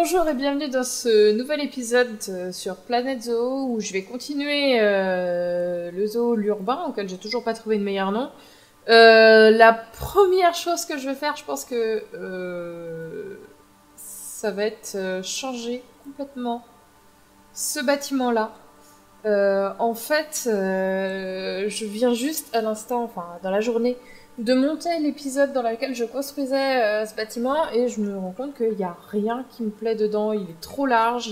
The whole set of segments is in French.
Bonjour et bienvenue dans ce nouvel épisode sur Planète Zoo où je vais continuer le zoo l'urbain auquel j'ai toujours pas trouvé de meilleur nom. La première chose que je vais faire, je pense que ça va être changer complètement ce bâtiment-là. Je viens juste à l'instant, enfin dans la journée, de monter l'épisode dans lequel je construisais ce bâtiment et je me rends compte qu'il n'y a rien qui me plaît dedans. Il est trop large,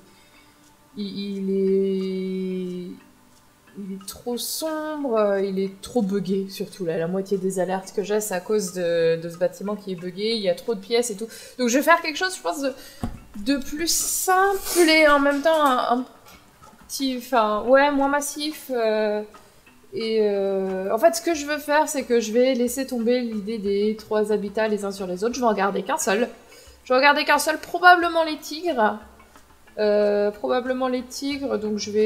il est trop sombre, il est trop buggé surtout. Là, la moitié des alertes que j'ai, c'est à cause de ce bâtiment qui est buggé. Il y a trop de pièces et tout. Donc je vais faire quelque chose, je pense, de plus simple et en même temps un petit, enfin ouais, moins massif. En fait, ce que je veux faire, c'est que je vais laisser tomber l'idée des 3 habitats les uns sur les autres. Je vais en garder qu'un seul. Je vais en garder qu'un seul, probablement les tigres. Donc je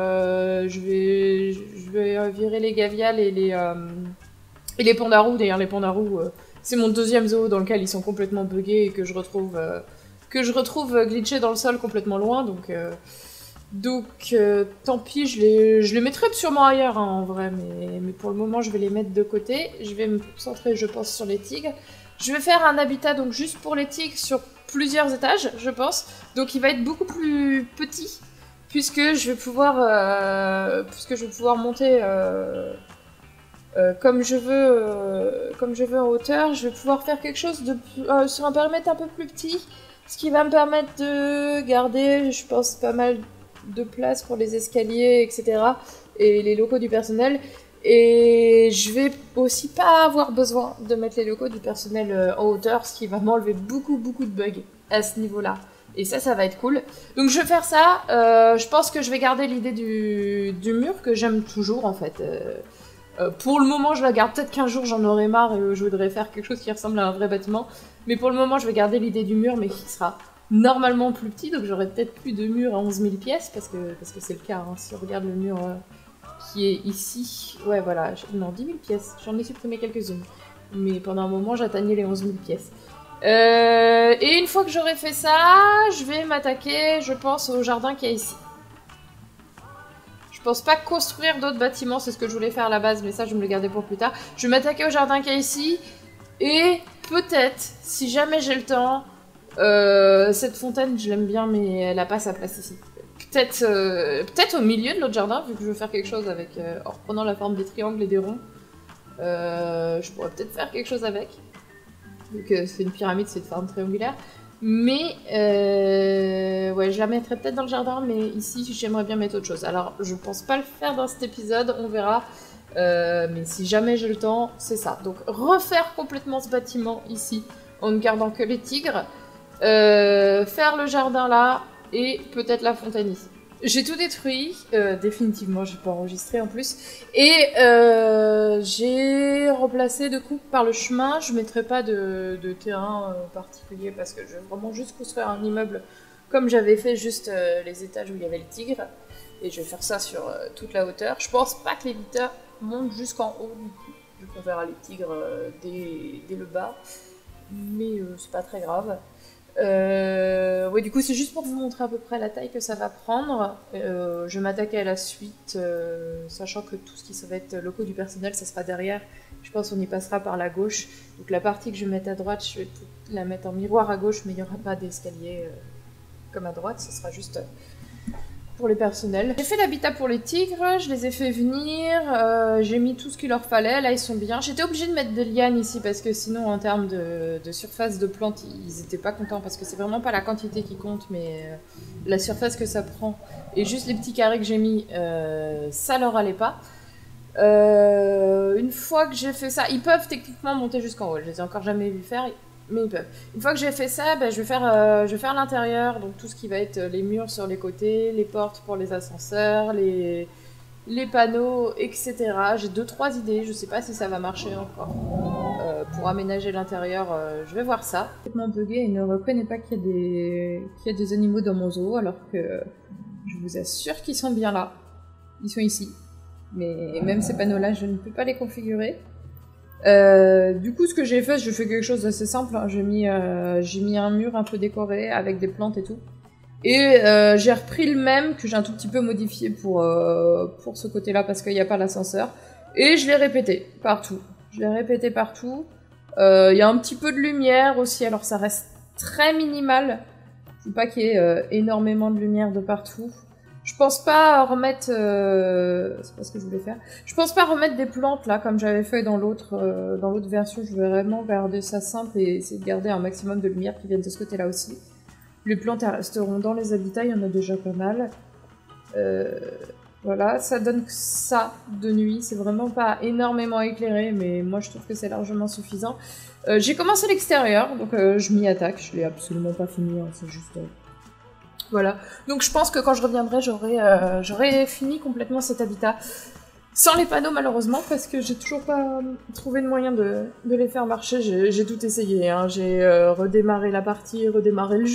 vais virer les gaviales et les pandarous. D'ailleurs, les pandarous, c'est mon deuxième zoo dans lequel ils sont complètement buggés et que je retrouve glitchés dans le sol complètement loin. Donc, tant pis, je les mettrai sûrement ailleurs, hein, en vrai, mais pour le moment, je vais les mettre de côté. Je vais me concentrer, je pense, sur les tigres. Je vais faire un habitat, donc, juste pour les tigres, sur plusieurs étages, je pense. Donc, il va être beaucoup plus petit, puisque je vais pouvoir monter comme je veux en hauteur. Je vais pouvoir faire quelque chose sur un périmètre un peu plus petit, ce qui va me permettre de garder, je pense, pas mal de place pour les escaliers, etc. et les locaux du personnel. Et je vais aussi pas avoir besoin de mettre les locaux du personnel en hauteur, ce qui va m'enlever beaucoup de bugs à ce niveau-là. Et ça va être cool. Donc je vais faire ça. Je pense que je vais garder l'idée du mur que j'aime toujours en fait. Pour le moment, je la garde. Peut-être qu'un jour j'en aurai marre et je voudrais faire quelque chose qui ressemble à un vrai bâtiment. Mais pour le moment, je vais garder l'idée du mur, mais qui sera normalement plus petit. Donc j'aurai peut-être plus de mur à 11 000 pièces, parce que c'est le cas. Hein. Si on regarde le mur qui est ici, ouais, voilà, non, 10 000 pièces. J'en ai supprimé quelques-unes. Mais pendant un moment, j'atteignais les 11 000 pièces. Et une fois que j'aurai fait ça, je vais m'attaquer, je pense, au jardin qu'il y a ici. Je pense pas construire d'autres bâtiments, c'est ce que je voulais faire à la base, mais ça, je vais me le garder pour plus tard. Je vais m'attaquer au jardin qu'il y a ici. Et peut-être, si jamais j'ai le temps, cette fontaine, je l'aime bien, mais elle a pas sa place ici. Peut-être au milieu de l'autre jardin, vu que je veux faire quelque chose avec, en reprenant la forme des triangles et des ronds. Je pourrais peut-être faire quelque chose avec. Vu que c'est une pyramide, c'est une forme triangulaire. Mais, ouais, je la mettrais peut-être dans le jardin, mais ici, j'aimerais bien mettre autre chose. Alors, je pense pas le faire dans cet épisode, on verra. Mais si jamais j'ai le temps, c'est ça. Donc, refaire complètement ce bâtiment ici, en ne gardant que les tigres. Faire le jardin là, et peut-être la fontaine ici. J'ai tout détruit, définitivement, j'ai pas enregistré en plus. Et j'ai remplacé de coupe par le chemin. Je mettrai pas de terrain particulier parce que je vais vraiment juste construire un immeuble comme j'avais fait juste les étages où il y avait le tigre. Et je vais faire ça sur toute la hauteur. Je pense pas que les l'éditeur monte jusqu'en haut du coup, vu qu'on verra les tigres dès le bas. Mais c'est pas très grave. Ouais, du coup, c'est juste pour vous montrer à peu près la taille que ça va prendre. Je vais m'attaquer à la suite, sachant que tout ce qui va être locaux du personnel, ça sera derrière. Je pense qu'on y passera par la gauche. Donc la partie que je vais mettre à droite, je vais la mettre en miroir à gauche, mais il n'y aura pas d'escalier comme à droite. Ce sera juste pour les personnels. J'ai fait l'habitat pour les tigres, je les ai fait venir, j'ai mis tout ce qu'il leur fallait, là ils sont bien. J'étais obligée de mettre des lianes ici parce que sinon en termes de surface de plantes, ils étaient pas contents parce que c'est vraiment pas la quantité qui compte mais la surface que ça prend. Et juste les petits carrés que j'ai mis, ça leur allait pas. Une fois que j'ai fait ça, ils peuvent techniquement monter jusqu'en haut, je les ai encore jamais vu faire. Mais ils peuvent. Une fois que j'ai fait ça, je vais faire l'intérieur, donc tout ce qui va être les murs sur les côtés, les portes pour les ascenseurs, les panneaux, etc. J'ai 2-3 idées, je sais pas si ça va marcher encore. Pour aménager l'intérieur, je vais voir ça. Complètement bugué et ne reconnaît pas qu'il y a des animaux dans mon zoo, alors que je vous assure qu'ils sont bien là. Ils sont ici. Mais même ces panneaux-là, je ne peux pas les configurer. Du coup, ce que j'ai fait quelque chose d'assez simple. Hein. J'ai mis un mur un peu décoré avec des plantes et tout. Et j'ai repris le même que j'ai un tout petit peu modifié pour ce côté-là parce qu'il n'y a pas l'ascenseur. Et je l'ai répété partout. Il y a un petit peu de lumière aussi, alors ça reste très minimal. Je veux pas qu'il y ait énormément de lumière de partout. Je pense pas remettre... c'est pas ce que je voulais faire. Je pense pas remettre des plantes là, comme j'avais fait dans l'autre version. Je vais vraiment garder ça simple et essayer de garder un maximum de lumière qui vienne de ce côté-là aussi. Les plantes elles resteront dans les habitats, il y en a déjà pas mal. Voilà, ça donne ça de nuit. C'est vraiment pas énormément éclairé, mais moi je trouve que c'est largement suffisant. J'ai commencé l'extérieur, donc je m'y attaque. Je l'ai absolument pas fini, hein, c'est juste... Voilà. Donc je pense que quand je reviendrai, j'aurai fini complètement cet habitat. Sans les panneaux malheureusement, parce que j'ai toujours pas trouvé de moyen de les faire marcher. J'ai tout essayé. Hein. J'ai redémarré la partie, redémarré le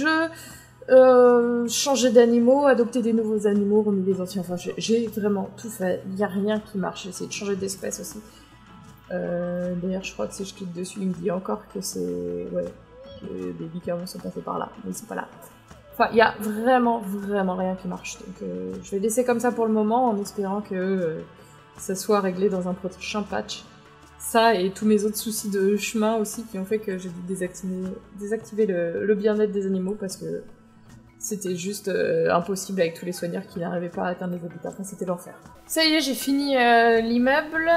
jeu, changé d'animaux, adopté des nouveaux animaux, remis les anciens. Enfin, j'ai vraiment tout fait. Il n'y a rien qui marche. J'ai essayé de changer d'espèce aussi. D'ailleurs, je crois que si je clique dessus, il me dit encore que c'est... Ouais, que des bicamons sont passés par là. Mais ils sont pas là. Enfin, il y a vraiment rien qui marche. Donc je vais laisser comme ça pour le moment en espérant que ça soit réglé dans un prochain patch. Ça et tous mes autres soucis de chemin aussi qui ont fait que j'ai dû désactiver le bien-être des animaux parce que c'était juste impossible avec tous les soigneurs qui n'arrivaient pas à atteindre les habitats. Enfin, c'était l'enfer. Ça y est, j'ai fini l'immeuble.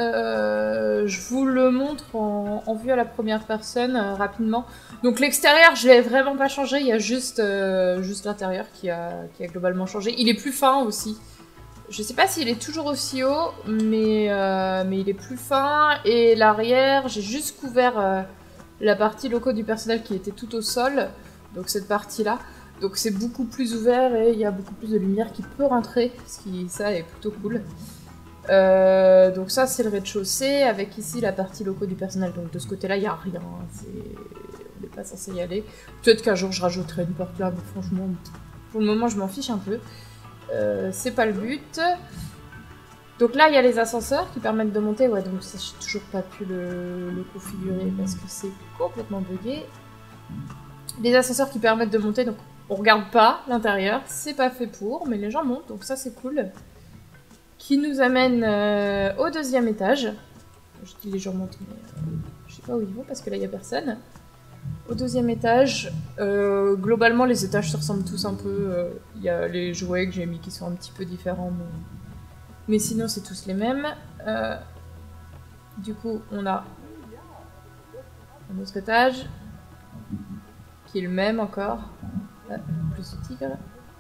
Je vous le montre en vue à la première personne rapidement. Donc l'extérieur, je l'ai vraiment pas changé. Il y a juste l'intérieur qui a globalement changé. Il est plus fin aussi. Je sais pas s'il est toujours aussi haut, mais il est plus fin. Et l'arrière, j'ai juste couvert la partie locaux du personnel qui était tout au sol. Donc cette partie-là. Donc c'est beaucoup plus ouvert et il y a beaucoup plus de lumière qui peut rentrer, ce qui, ça, est plutôt cool. Donc ça, c'est le rez-de-chaussée, avec ici la partie locaux du personnel. Donc de ce côté-là, il n'y a rien. On n'est pas censé y aller. Peut-être qu'un jour, je rajouterai une porte là, mais franchement, pour le moment, je m'en fiche un peu. C'est pas le but. Donc là, il y a les ascenseurs qui permettent de monter. Ouais, donc ça, j'ai toujours pas pu le configurer parce que c'est complètement bugué. Les ascenseurs qui permettent de monter, donc on regarde pas l'intérieur, c'est pas fait pour, mais les gens montent, donc ça c'est cool. Qui nous amène au deuxième étage. Je dis les gens montent, mais je sais pas où ils vont parce que là il y a personne. Au deuxième étage, globalement les étages se ressemblent tous un peu. Il y a les jouets que j'ai mis qui sont un petit peu différents, mais sinon c'est tous les mêmes. Du coup, on a un autre étage qui est le même encore. Plus de tigre.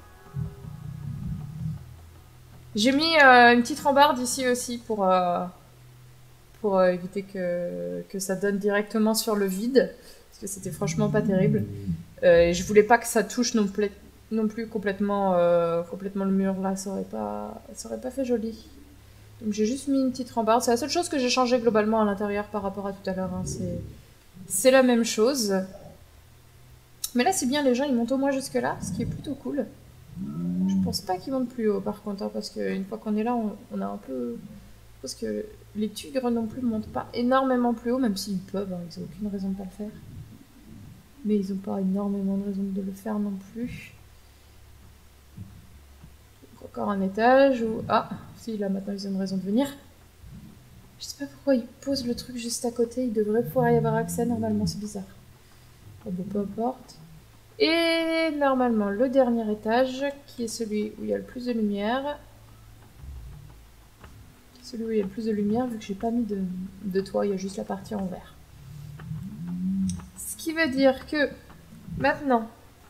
J'ai mis une petite rambarde ici aussi pour éviter que ça donne directement sur le vide. Parce que c'était franchement pas terrible. Et je voulais pas que ça touche non plus complètement le mur là. Ça aurait pas fait joli. Donc j'ai juste mis une petite rambarde. C'est la seule chose que j'ai changé globalement à l'intérieur par rapport à tout à l'heure. Hein. C'est la même chose. Mais là, c'est bien, les gens, ils montent au moins jusque-là, ce qui est plutôt cool. Je pense pas qu'ils montent plus haut, par contre, hein, parce qu'une fois qu'on est là, on a un peu... Parce que les tigres non plus montent pas énormément plus haut, même s'ils peuvent, hein, ils n'ont aucune raison de pas le faire. Mais ils n'ont pas énormément de raison de le faire non plus. Donc, encore un étage où... Ah, si, là, maintenant, ils ont une raison de venir. Je sais pas pourquoi ils posent le truc juste à côté, il devrait pouvoir y avoir accès, normalement, c'est bizarre. Oh, bon, peu importe. Et normalement, le dernier étage, qui est celui où il y a le plus de lumière. Celui où il y a le plus de lumière, vu que j'ai pas mis de toit, il y a juste la partie en verre. Ce qui veut dire que, maintenant...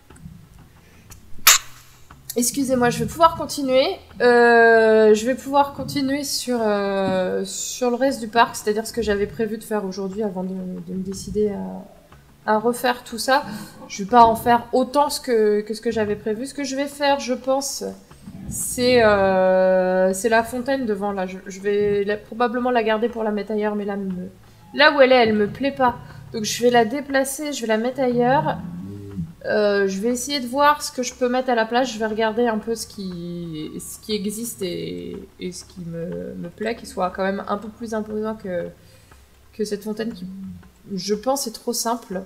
Excusez-moi, je vais pouvoir continuer. Je vais pouvoir continuer sur le reste du parc, c'est-à-dire ce que j'avais prévu de faire aujourd'hui avant de me décider à refaire tout ça. Je vais pas en faire autant que ce que j'avais prévu. Ce que je vais faire, je pense, c'est la fontaine devant là. Je vais probablement la garder pour la mettre ailleurs, mais là où elle me plaît pas. Donc je vais la déplacer, je vais la mettre ailleurs. Je vais essayer de voir ce que je peux mettre à la place. Je vais regarder un peu ce qui existe et ce qui me plaît, qui soit quand même un peu plus imposant que cette fontaine qui, je pense, est trop simple.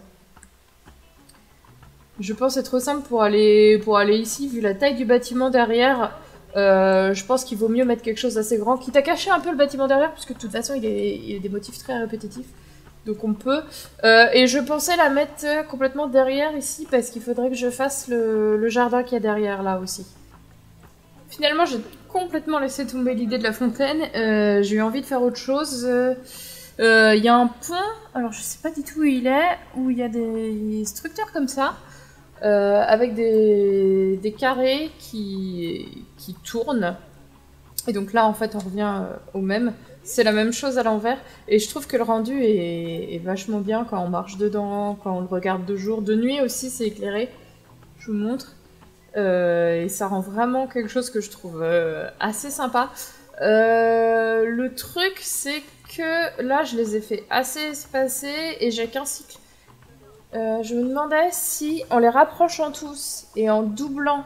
Je pense est trop simple pour aller ici, vu la taille du bâtiment derrière. Je pense qu'il vaut mieux mettre quelque chose d'assez grand, quitte à cacher un peu le bâtiment derrière, puisque de toute façon il est des motifs très répétitifs. Donc on peut. Et je pensais la mettre complètement derrière ici, parce qu'il faudrait que je fasse le jardin qu'il y a derrière là aussi. Finalement, j'ai complètement laissé tomber l'idée de la fontaine. J'ai eu envie de faire autre chose. Il y a un pont, alors je sais pas du tout où il est, où il y a des structures comme ça. Avec des carrés qui tournent. Et donc là, en fait, on revient au même. C'est la même chose à l'envers. Et je trouve que le rendu est vachement bien quand on marche dedans, quand on le regarde de jour. De nuit aussi, c'est éclairé. Je vous montre. Et ça rend vraiment quelque chose que je trouve assez sympa. Le truc, c'est que là, je les ai fait assez espacés et j'ai qu'un cycle. Je me demandais si, en les rapprochant tous et en doublant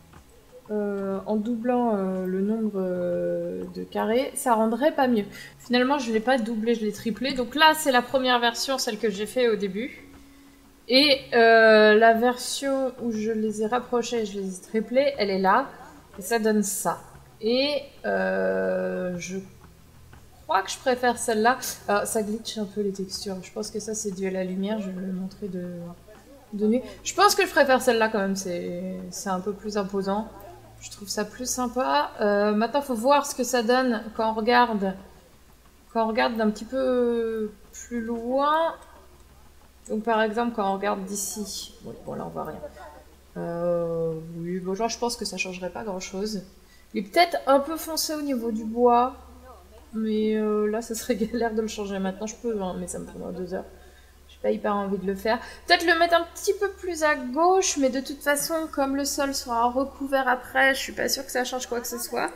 le nombre de carrés, ça rendrait pas mieux. Finalement, je l'ai pas doublé, je l'ai triplé. Donc là, c'est la première version, celle que j'ai fait au début. Et la version où je les ai rapprochés et je les ai triplés, elle est là. Et ça donne ça. Et je crois que je préfère celle-là. Alors, ça glitch un peu les textures. Je pense que ça, c'est dû à la lumière. Je vais le montrer de nuit. Je pense que je préfère celle-là quand même. C'est un peu plus imposant. Je trouve ça plus sympa. Maintenant, il faut voir ce que ça donne quand on regarde d'un petit peu plus loin. Donc, par exemple, quand on regarde d'ici. Bon, là, on voit rien. Oui, bon, genre, je pense que ça changerait pas grand-chose. Il est peut-être un peu foncé au niveau du bois. Mais là, ça serait galère de le changer maintenant. Je peux, hein, mais ça me prendra 2 heures. J'ai pas hyper envie de le faire. Peut-être le mettre un petit peu plus à gauche, mais de toute façon, comme le sol sera recouvert après, je suis pas sûre que ça change quoi que ce soit.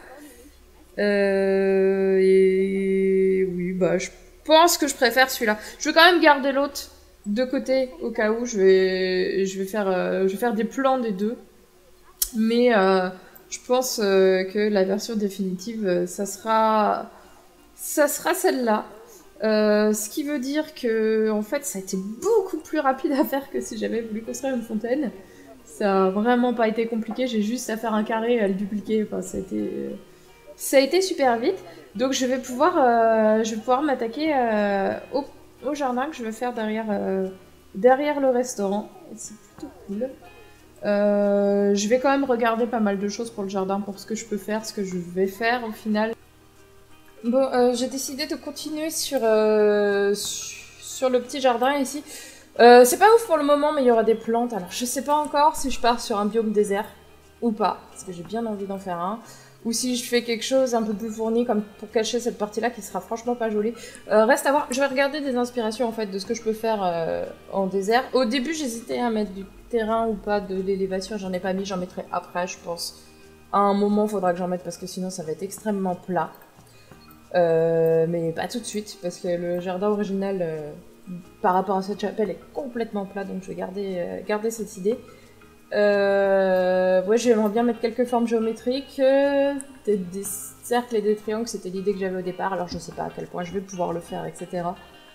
Et oui, bah, je pense que je préfère celui-là. Je vais quand même garder l'autre de côté au cas où. Je vais faire des plans des deux. Mais je pense que la version définitive, ça sera celle-là. Ce qui veut dire que, en fait, ça a été beaucoup plus rapide à faire que si j'avais voulu construire une fontaine. Ça a vraiment pas été compliqué, j'ai juste à faire un carré et à le dupliquer. Enfin, ça a été super vite. Donc je vais pouvoir m'attaquer au jardin que je vais faire derrière le restaurant. C'est plutôt cool. Je vais quand même regarder pas mal de choses pour le jardin, pour ce que je peux faire, ce que je vais faire au final. Bon, j'ai décidé de continuer sur le petit jardin ici. C'est pas ouf pour le moment, mais il y aura des plantes. Alors, je sais pas encore si je pars sur un biome désert ou pas, parce que j'ai bien envie d'en faire un. Ou si je fais quelque chose un peu plus fourni, comme pour cacher cette partie-là, qui sera franchement pas jolie. Reste à voir. Je vais regarder des inspirations, en fait, de ce que je peux faire en désert. Au début, j'hésitais à mettre du terrain ou pas, de l'élévation. J'en ai pas mis, j'en mettrai après, je pense. À un moment, il faudra que j'en mette, parce que sinon, ça va être extrêmement plat. Mais pas tout de suite, parce que le jardin original, par rapport à cette chapelle, est complètement plat, donc je vais garder cette idée. Ouais, j'aimerais bien mettre quelques formes géométriques, des cercles et des triangles, c'était l'idée que j'avais au départ, alors je sais pas à quel point je vais pouvoir le faire, etc.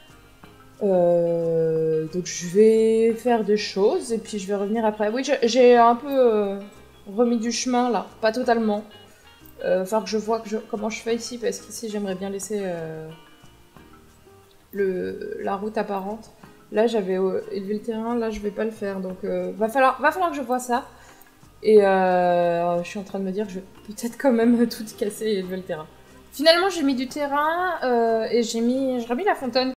Donc je vais faire des choses, et puis je vais revenir après. Oui, j'ai un peu remis du chemin, là, pas totalement. Enfin, que je vois comment je fais ici, parce qu'ici j'aimerais bien laisser la route apparente. Là j'avais élevé le terrain, là je vais pas le faire, donc va falloir que je vois ça. Et je suis en train de me dire que je vais peut-être quand même tout casser et élever le terrain. Finalement j'ai mis du terrain et j'ai remis la fontaine